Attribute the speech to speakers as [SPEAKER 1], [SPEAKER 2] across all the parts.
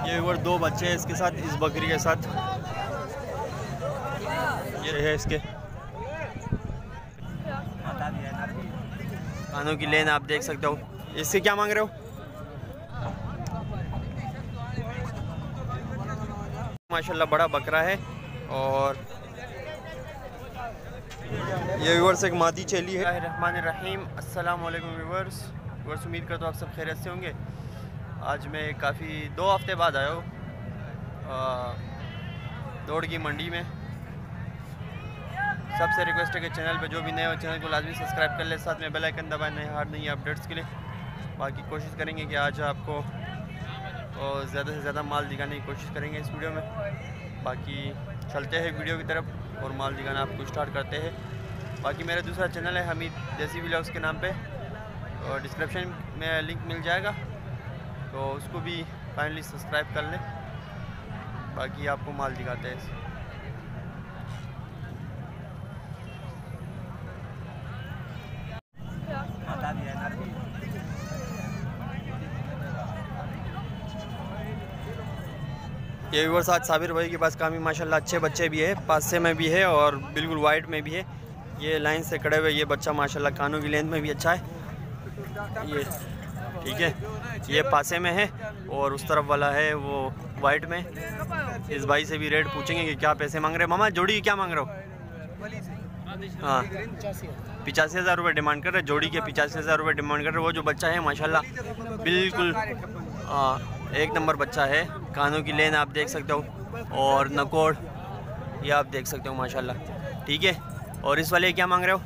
[SPEAKER 1] ये और दो बच्चे हैं इसके साथ, इस बकरी के साथ। ये है इसके कानों की लेन, आप देख सकते हो। इससे क्या मांग रहे हो? माशाल्लाह बड़ा बकरा है। और ये व्यूअर्स एक मादी चेली है। रहमानिर्रहीम, अस्सलाम वालेकुम व्यूअर्स। उम्मीद करता हूँ आप सब खैरियत से होंगे। आज मैं काफ़ी 2 हफ्ते बाद आया हूँ दौड़ की मंडी में। सबसे रिक्वेस्ट है कि चैनल पे जो भी नए हो चैनल को लाजमी सब्सक्राइब कर ले, साथ में बेल आइकन दबाएं हर नई अपडेट्स के लिए। बाकी कोशिश करेंगे कि आज आपको ज़्यादा से ज़्यादा माल दिखाने की कोशिश करेंगे इस वीडियो में। बाकी चलते हैं वीडियो की तरफ और माल दिखाना आपको स्टार्ट करते हैं। बाकी मेरा दूसरा चैनल है हमीद देसी व्लॉग्स के नाम पे, और डिस्क्रिप्शन में लिंक मिल जाएगा, तो उसको भी फाइनली सब्सक्राइब कर लें। बाकी आपको माल दिखाते हैं। ये व्यूअर्स आज साबिर भाई के पास काफ़ी माशाल्लाह अच्छे बच्चे भी है, पासे में भी है और बिल्कुल वाइट में भी है। ये लाइन से खड़े हुए ये बच्चा माशाल्लाह कानों की लेंथ में भी अच्छा है। ये ठीक है, ये पासे में है और उस तरफ वाला है वो वाइट में। इस भाई से भी रेट पूछेंगे कि क्या पैसे मांग रहे हो। मामा जोड़ी क्या मांग रहे हो? हाँ 85,000 रुपये डिमांड कर रहे, जोड़ी के 85,000 रुपये डिमांड कर रहे। वो जो बच्चा है माशाल्लाह बिल्कुल एक नंबर बच्चा है। कानों की लेन आप देख सकते हो और नकोड़ ये आप देख सकते हो माशाल्लाह, ठीक है। और इस वाले क्या मांग रहे हो?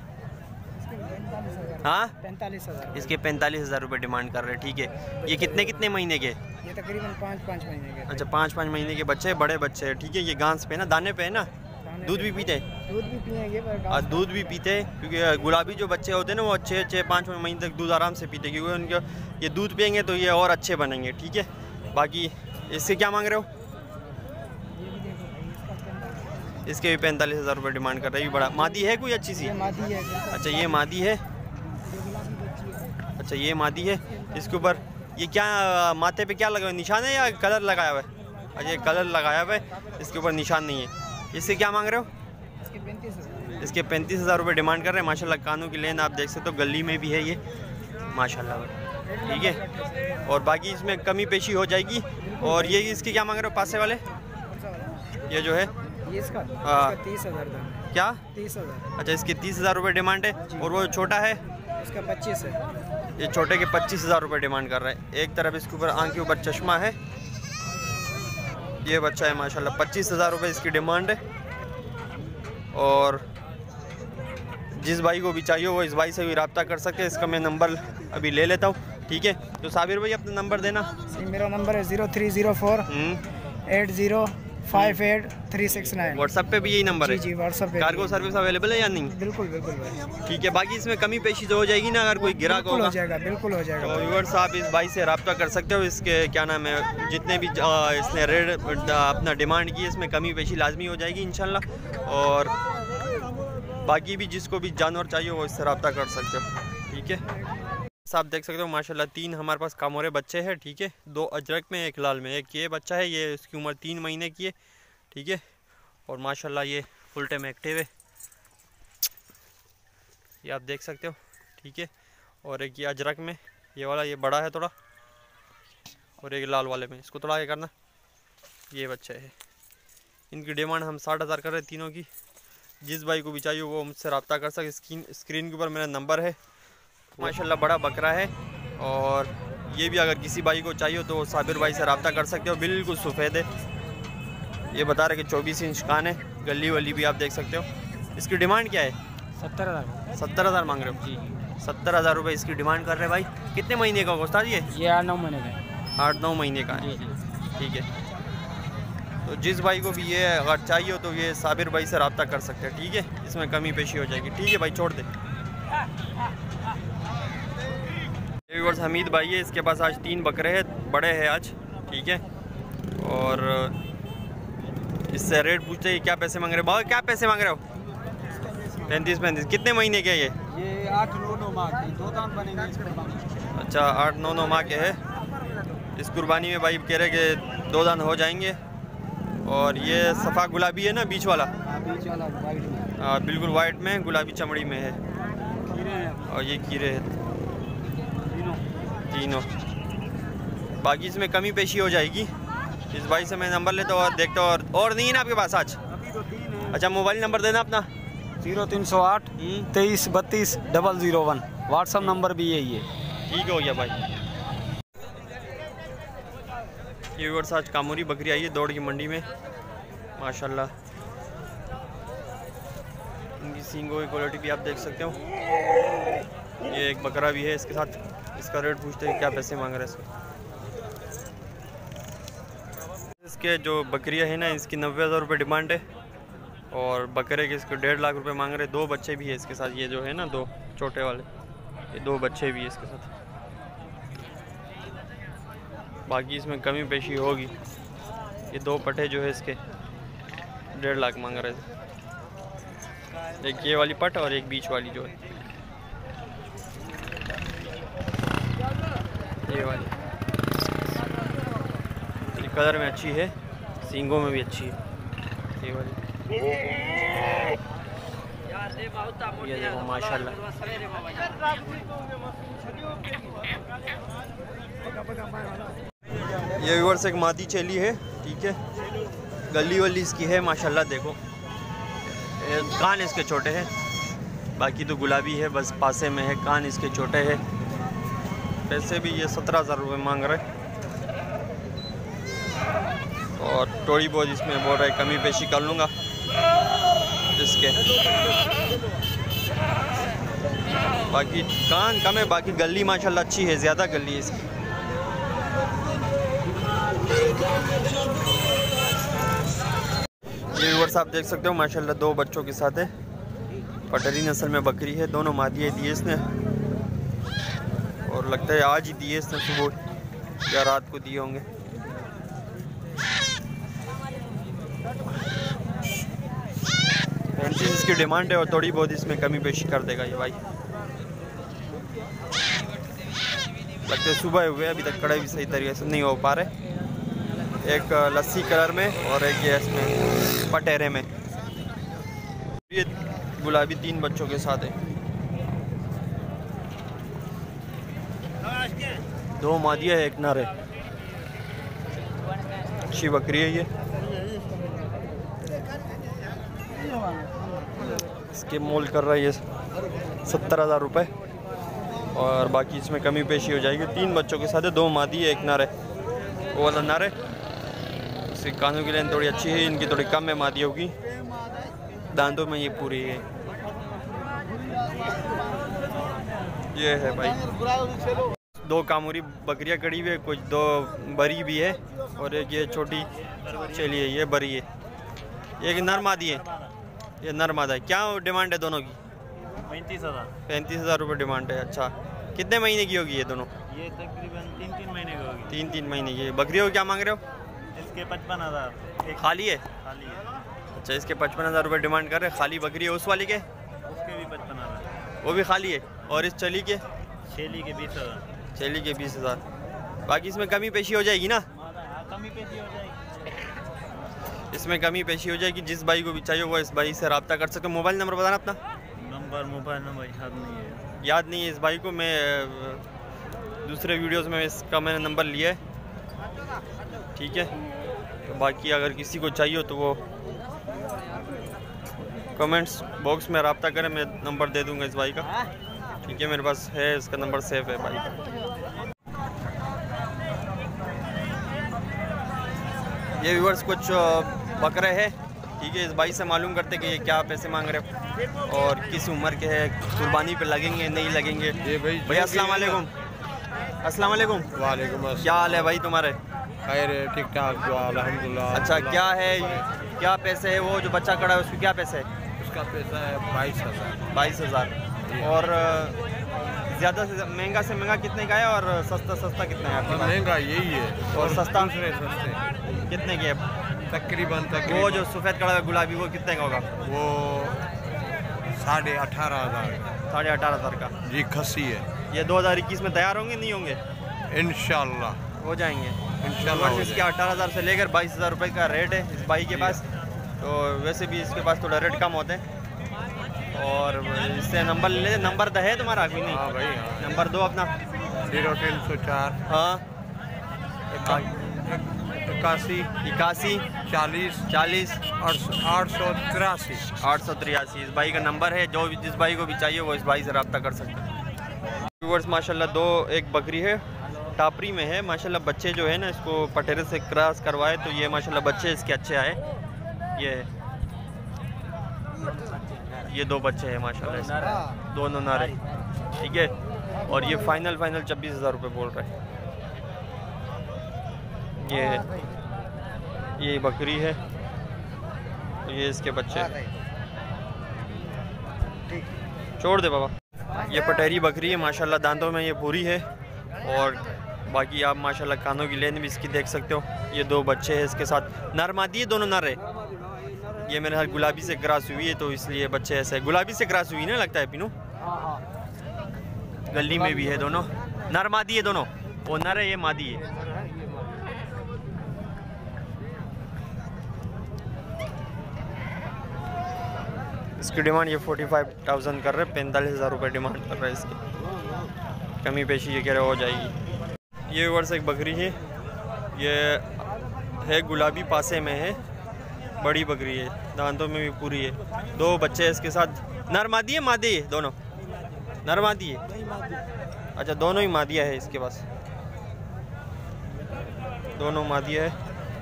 [SPEAKER 1] हाँ
[SPEAKER 2] 45,000।
[SPEAKER 1] इसके 45,000 रुपये डिमांड कर रहे हैं, ठीक है। ये कितने महीने के?
[SPEAKER 2] ये तकरीबन 5 महीने के।
[SPEAKER 1] अच्छा 5 महीने के बच्चे, बड़े बच्चे हैं, ठीक है। ये घास पे ना, दाने पे है ना, दूध भी पीते हैं?
[SPEAKER 2] दूध भी पिएंगे
[SPEAKER 1] दूध भी पीते हैं, क्योंकि गुलाबी जो बच्चे होते हैं ना वो 6-5 महीने तक दूध आराम से पीते, क्योंकि उनके ये दूध पिएंगे तो ये और अच्छे बनेंगे, ठीक है। बाकी इससे क्या मांग रहे हो? इसके भी 45,000 रुपये डिमांड कर रही है। बड़ा मादी है कोई अच्छी सी?
[SPEAKER 2] मादी है।
[SPEAKER 1] अच्छा ये मादी है। अच्छा ये मादी है। इसके ऊपर ये क्या माथे पे क्या लगा हुआ है, निशान है या कलर लगाया हुआ है? अच्छा ये कलर लगाया हुआ है, इसके ऊपर निशान नहीं है। इससे क्या मांग रहे हो? इसके 35,000 रुपये डिमांड कर रहे हैं। माशाल्लाह कानों की लेन आप देख सकते हो, गली में भी है ये माशाल्लाह, ठीक है। और बाकी इसमें कमी पेशी हो जाएगी। और ये इसके क्या मांग रहे हो पासे वाले? ये जो है
[SPEAKER 2] ये इसका 30,000
[SPEAKER 1] क्या?
[SPEAKER 2] 30,000।
[SPEAKER 1] अच्छा इसके 30,000 रुपये डिमांड है। और वो छोटा है
[SPEAKER 2] इसका 25 है।
[SPEAKER 1] ये छोटे के 25,000 रुपये डिमांड कर रहे हैं। एक तरफ इसके ऊपर आँख के ऊपर चश्मा है। ये बच्चा है माशाल्लाह, 25,000 रुपये इसकी डिमांड है। और जिस भाई को भी चाहिए वो इस भाई से भी रब्ता कर सकते हैं। इसका मैं नंबर अभी ले लेता हूँ, ठीक है। तो साबिर भाई अपना नंबर देना।
[SPEAKER 2] मेरा नंबर है 0304 8058
[SPEAKER 1] व्हाट्सएप पे भी यही नंबर है?
[SPEAKER 2] जी व्हाट्सएप पे।
[SPEAKER 1] कार्गो सर्विस अवेलेबल है या नहीं?
[SPEAKER 2] बिल्कुल भाई,
[SPEAKER 1] ठीक है। बाकी इसमें कमी पेशी तो हो जाएगी ना, अगर कोई गिराक होगा?
[SPEAKER 2] हो जाएगा, बिल्कुल हो जाएगा।
[SPEAKER 1] तो व्यूअर्स आप इस भाई से रब्ता कर सकते हो। इसके क्या नाम है, जितने भी इसने रेट अपना डिमांड की इसमें कमी पेशी लाजमी हो जाएगी इंशाल्लाह। और बाकी भी जिसको भी जानवर चाहिए वो इससे रब्ता कर सकते हो, ठीक है। आप देख सकते हो माशाल्लाह 3 हमारे पास कामोरे बच्चे हैं, ठीक है। 2 अजरक में, 1 लाल में। एक ये बच्चा है, ये इसकी उम्र 3 महीने की है, ठीक है। और माशाल्लाह ये फुल टाइम एक्टिव है, ये आप देख सकते हो, ठीक है। और एक ये अजरक में, ये वाला ये बड़ा है थोड़ा, और एक लाल वाले में। इसको थोड़ा आगे करना। ये बच्चे है, इनकी डिमांड हम 60,000 कर रहे हैं तीनों की। जिस भाई को भी चाहिए वो मुझसे रब्ता कर सके। स्क्रीन के ऊपर मेरा नंबर है। माशाल्लाह बड़ा बकरा है। और ये भी अगर किसी भाई को चाहिए तो साबिर भाई से रब्ता कर सकते हो। बिल्कुल सफ़ेद है, ये बता रहे कि 24 इंच कान है, गली वली भी आप देख सकते हो। इसकी डिमांड क्या है?
[SPEAKER 2] 70,000।
[SPEAKER 1] 70,000 मांग रहे हो? जी 70,000 रुपये इसकी डिमांड कर रहे हैं भाई। कितने महीने का उस्ताद? ये
[SPEAKER 2] 8-9 महीने का।
[SPEAKER 1] 8-9 महीने का है, ठीक है। तो जिस भाई को भी ये अगर चाहिए हो तो ये साबिर भाई से रब्ता कर सकते हैं, ठीक है। इसमें कमी पेशी हो जाएगी, ठीक है भाई। छोड़ दे। व्यूअर्स हमीद भाई है, इसके पास आज 3 बकरे हैं, बड़े हैं आज, ठीक है। और इससे रेट पूछते हैं क्या पैसे मांग रहे हो? बाबा क्या पैसे मांग रहे हो? 35। कितने महीने के? ये
[SPEAKER 2] 8-9 माह के, 2 दांत बनेंगे इसमें।
[SPEAKER 1] अच्छा 8-9 माह के है। इस कुर्बानी में भाई कह रहे कि 2 दान हो जाएंगे। और ये सफ़ा गुलाबी है ना, बीच वाला?
[SPEAKER 2] बीच वाला वाइट में।
[SPEAKER 1] बिल्कुल वाइट में, गुलाबी चमड़ी में है। और ये कीरे हैं तीनों। बाकी इसमें कमी पेशी हो जाएगी। इस भाई से मैं नंबर लेता हूँ और देखता हूँ। और नहीं है ना आपके पास आज?
[SPEAKER 2] अभी तो 3 है।
[SPEAKER 1] अच्छा, मोबाइल नंबर देना अपना।
[SPEAKER 2] 0308 23 32 001। व्हाट्सअप नंबर भी यही है।
[SPEAKER 1] ठीक हो गया भाई। ये व्यूअर्स आज कामोरी बकरी आई है दौड़ की मंडी में माशाल्लाह। इनकी सींगों की क्वालिटी भी आप देख सकते हो। ये एक बकरा भी है इसके साथ। इसका रेट पूछते हैं क्या पैसे मांग रहे हैं इसके। इसके जो बकरियां हैं ना, इसकी 90,000 रुपये डिमांड है। और बकरे के इसको 1.5 लाख रुपए मांग रहे। 2 बच्चे भी है इसके साथ। ये जो है ना 2 छोटे वाले, ये 2 बच्चे भी है इसके साथ। बाकी इसमें कमी पेशी होगी। ये 2 पट्टे जो है इसके 1.5 लाख मांग रहे थे। एक ये वाली पट और एक बीच वाली जो है ये वाली। ये कलर में अच्छी है, सींगों में भी अच्छी है ये वाली। ये देखो माशाल्लाह। ये व्यूअर्स एक मादी चेली है, ठीक है। गली वली इसकी है माशाल्लाह। देखो कान इसके छोटे हैं, बाकी तो गुलाबी है, बस पासे में है। कान इसके छोटे हैं। पैसे भी ये 17,000 रुपये मांग रहे। और थोड़ी बहुत इसमें बोल रहे कमी पेशी कर लूँगा इसके। बाकी कान कम है, बाकी गली माशाल्लाह अच्छी है, ज़्यादा गली है इसकी। ये व्यूअर्स आप देख सकते हो माशाल्लाह 2 बच्चों के साथ है। पटरी नस्ल में बकरी है। दोनों मादियाँ दिए इसने, और लगता है आज ही दिए इसने, सुबह या रात को दिए होंगे। 35 इसकी डिमांड है और थोड़ी बहुत इसमें कमी पेशी कर देगा ये भाई। लगता है सुबह हुए, अभी तक कड़ाई भी सही तरीके से नहीं हो पा रहे। एक लस्सी कलर में और एक ये इसमें पटेरे में। ये गुलाबी 3 बच्चों के साथ है। 2 मादिया है, 1 नर है। अच्छी बकरी है ये। इसके मोल कर रहा है ये 70,000 रुपये। और बाकी इसमें कमी पेशी हो जाएगी। 3 बच्चों के साथ है। 2 मादी है, 1 नर है। वो वाला नर है। इसके कानों की लाइन थोड़ी अच्छी है, इनकी थोड़ी कम है मादियों की। दांतों में ये पूरी है। ये है भाई 2 कामूरी बकरियां कड़ी हुई है, कुछ 2 बरी भी है और एक ये छोटी चली है, ये बरी है। एक नर मादी है, ये नर मादा है। क्या डिमांड है दोनों की? 35,000 रुपये डिमांड है। अच्छा, कितने महीने की होगी ये दोनों?
[SPEAKER 3] ये तकरीबन 3-3 महीने की होगी।
[SPEAKER 1] 3-3 महीने की। बकरियों को क्या मांग रहे हो?
[SPEAKER 3] इसके 55,000।
[SPEAKER 1] खाली है?
[SPEAKER 3] खाली है।
[SPEAKER 1] अच्छा, इसके 55,000 रुपये डिमांड कर रहे हैं। खाली बकरी है। उस वाली के?
[SPEAKER 3] उसके भी 55,000।
[SPEAKER 1] वो भी खाली है। और इस चली के?
[SPEAKER 3] छेली के 20,000।
[SPEAKER 1] चली के 20,000। बाकी इसमें कमी पेशी हो जाएगी ना?
[SPEAKER 3] कमी पेशी हो जाएगी।
[SPEAKER 1] इसमें कमी पेशी हो जाएगी। जिस भाई को भी चाहिए वो इस भाई से रब्ता कर सकते हो। मोबाइल नंबर बताना अपना।
[SPEAKER 3] मोबाइल नंबर याद नहीं है।
[SPEAKER 1] याद नहीं है इस भाई को। मैं दूसरे वीडियोस में इसका मैंने नंबर लिया है, ठीक है। तो बाकी अगर किसी को चाहिए तो वो कमेंट्स बॉक्स में रब्ता करें, मैं नंबर दे दूंगा इस भाई का, ठीक है। मेरे पास है, इसका नंबर सेव है भाई का। ये व्यूअर्स कुछ बकरे हैं, ठीक है। इस भाई से मालूम करते कि ये क्या पैसे मांग रहे हो और किस उम्र के हैं, कुर्बानी पे लगेंगे नहीं लगेंगे। भैया अस्सलाम वालेकुम। अस्सलाम वालेकुम।
[SPEAKER 4] वालेकुम अस्सलाम।
[SPEAKER 1] क्या हाल है भाई तुम्हारे?
[SPEAKER 4] खैर है, ठीक ठाक, अल्हम्दुलिल्लाह।
[SPEAKER 1] अच्छा, क्या है, क्या पैसे है? वो जो बच्चा खड़ा है उसके क्या पैसे है?
[SPEAKER 4] उसका पैसा है 22,000।
[SPEAKER 1] 22,000। और ज़्यादा से महंगा कितने का है और सस्ता कितना है आपके पास?
[SPEAKER 4] महंगा यही है
[SPEAKER 1] और सस्ता
[SPEAKER 4] दूसरे सस्ते
[SPEAKER 1] कितने के है?
[SPEAKER 4] तकरीबन
[SPEAKER 1] वो जो सफ़ेद कलर का गुलाबी वो कितने का होगा?
[SPEAKER 4] वो 18,500।
[SPEAKER 1] 18,500 का
[SPEAKER 4] जी खस्सी है।
[SPEAKER 1] ये 2021 में तैयार होंगे नहीं होंगे?
[SPEAKER 4] इंशाअल्लाह।
[SPEAKER 1] हो जाएंगे
[SPEAKER 4] इंशाल्लाह हो
[SPEAKER 1] इसके 18,000 से लेकर 22,000 रुपये का रेट है इस भाई के पास। तो वैसे भी इसके पास थोड़ा रेट कम होते हैं। और इससे नंबर ले, नंबर तो है तुम्हारा अभी नहीं?
[SPEAKER 4] हाँ भाई हाँ।
[SPEAKER 1] नंबर दो अपना।
[SPEAKER 4] 0304
[SPEAKER 1] हाँ
[SPEAKER 4] 81
[SPEAKER 1] 41
[SPEAKER 4] 40
[SPEAKER 1] 40
[SPEAKER 4] 883।
[SPEAKER 1] 883 इस भाई का नंबर है। जो जिस भाई को भी चाहिए वो इस भाई से रब्ता कर सकते हैं। व्यूअर्स माशाल्लाह एक बकरी है, टापरी में है माशाल्लाह। बच्चे जो है ना इसको पटेरे से क्रॉस करवाए तो ये माशाल्लाह बच्चे इसके अच्छे आए। ये 2 बच्चे हैं माशाल्लाह इसके, दोनों नारे, ठीक है। और ये फाइनल 26,000 रुपये बोल रहे हैं। ये बकरी है, ये इसके बच्चे। छोड़ दे बाबा। ये पटेरी बकरी है माशाल्लाह, दांतों में ये पूरी है। और बाकी आप माशाल्लाह कानों की लेन भी इसकी देख सकते हो। ये 2 बच्चे हैं इसके साथ। नर मादी है, दोनों नर है। ये मेरे हाथ गुलाबी से क्रॉस हुई है तो इसलिए बच्चे ऐसे। गुलाबी से क्रॉस हुई ना लगता है पिनू। गली में भी है दोनों। नर मादी है दोनों, वो नर है ये मादी है। इसकी डिमांड ये 45,000 कर रहे हैं। 45,000 रुपये डिमांड कर रहे हैं इसकी। कमी पेशी ये कह रहे हो जाएगी। ये व्यूअर्स एक बकरी है, ये है गुलाबी पासे में है, बड़ी बकरी है, दांतों में भी पूरी है। 2 बच्चे हैं इसके साथ। नर मादी है, मादी है दोनों? नर मादी है, अच्छा दोनों ही मादिया है इसके पास, दोनों मादिया है।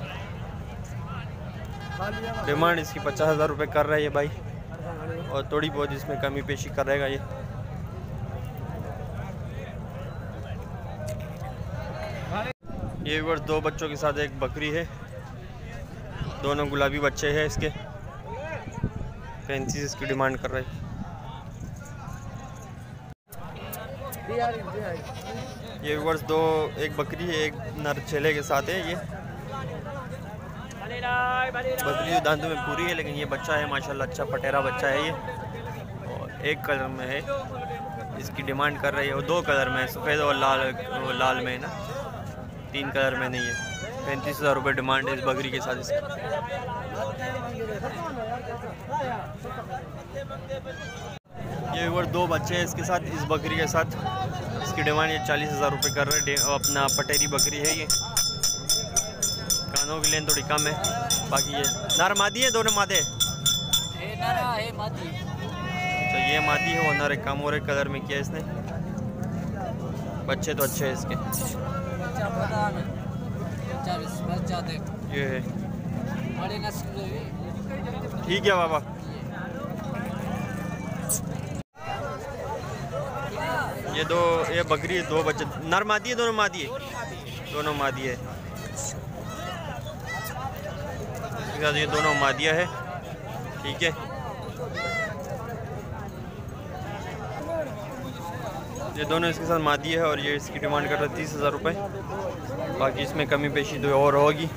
[SPEAKER 1] डिमांड इसकी 50,000 रुपये कर रहा है ये भाई, और थोड़ी बहुत इसमें कमी पेशी करेगा ये। ये वर्ष 2 बच्चों के साथ एक बकरी है, दोनों गुलाबी बच्चे हैं इसके। 35 इसकी डिमांड कर रहे हैं। ये वर्ष एक बकरी है, एक नर चेले के साथ है। ये बकरी जो दांतों में पूरी है, लेकिन ये बच्चा है माशाल्लाह, अच्छा पटेरा बच्चा है ये। और एक कलर में है, इसकी डिमांड कर रही है। वो 2 कलर में है, सफ़ेद और लाल में है ना, 3 कलर में नहीं है। 35,000 रुपये डिमांड है इस बकरी के साथ इसकी। ये और 2 बच्चे हैं इसके साथ, इस बकरी के साथ। इसकी डिमांड ये 40,000 रुपये कर रहे हैं। अपना पटेरी बकरी है ये, कानों की लेन थोड़ी कम है। बाकी ये नर मादी है, दोनों मादे? तो ये मादी है, वो नर कम और कलर में किया इसने। बच्चे तो अच्छे हैं इसके। ये है, ठीक है बाबा। ये बकरी है, 2 बच्चे। नर मादी है, दोनों मादी है? दोनों मादी है। ये दोनों मादिया है, ठीक है। ये दोनों इसके साथ मादी है, और ये इसकी डिमांड कर रहा है 30,000 रुपये। बाकी इसमें कमी पेशी तो और होगी।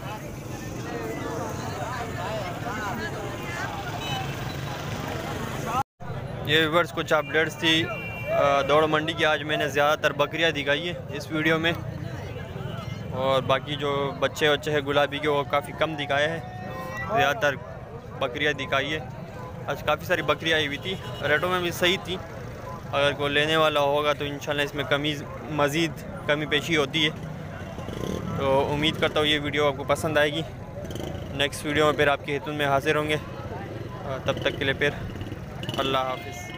[SPEAKER 1] ये व्यूअर्स कुछ अपडेट्स थी दौड़ मंडी की। आज मैंने ज़्यादातर बकरियां दिखाई है इस वीडियो में, और बाकी जो बच्चे हैं गुलाबी के वो काफ़ी कम दिखाए हैं। ज़्यादातर बकरियां दिखाई है। आज काफ़ी सारी बकरियां आई हुई थी, रेटों में भी सही थी। अगर कोई लेने वाला होगा तो इंशाल्लाह इसमें मज़ीद कमी पेशी होती है। तो उम्मीद करता हूँ ये वीडियो आपको पसंद आएगी। नेक्स्ट वीडियो में फिर आपकी खिदमत में हाजिर होंगे। तब तक के लिए फिर अल्लाह हाफ़िज़।